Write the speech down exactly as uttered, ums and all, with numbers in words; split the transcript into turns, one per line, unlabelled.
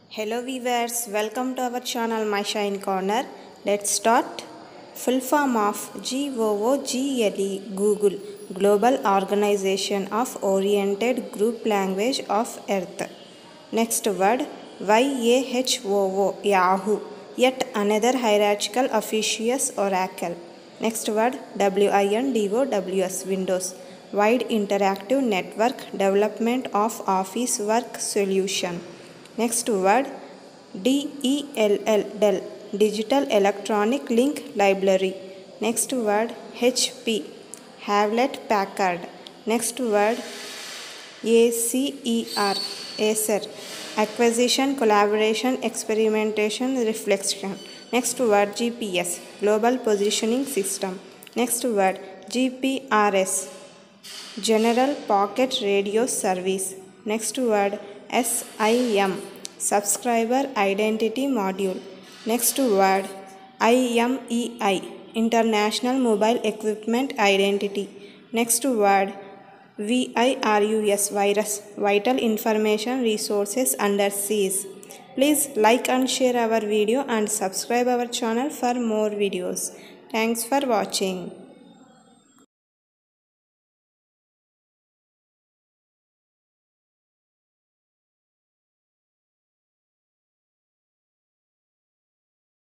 Hello viewers, welcome to our channel My Shine Corner. Let's start. Full form of G O O G L E Google, Global Organization of Oriented Group Language of Earth. Next word Y A H O O Yahoo, yet another hierarchical officious oracle. Next word W I N D O W S Windows, Wide Interactive Network Development of Office Work Solution. Next word D E L L Dell, Digital Electronic Link Library. Next word H P, Hewlett Packard. Next word A C E R, Acer, Acquisition, Collaboration, Experimentation, Reflection. Next word G P S, Global Positioning System. Next word G P R S, General Pocket Radio Service. Next word S I M, Subscriber Identity Module. Next word I M E I, International Mobile Equipment Identity. Next word VIRUS, Virus, Vital Information Resources Under Siege. Please like and share our video and subscribe our channel for more videos. Thanks for watching.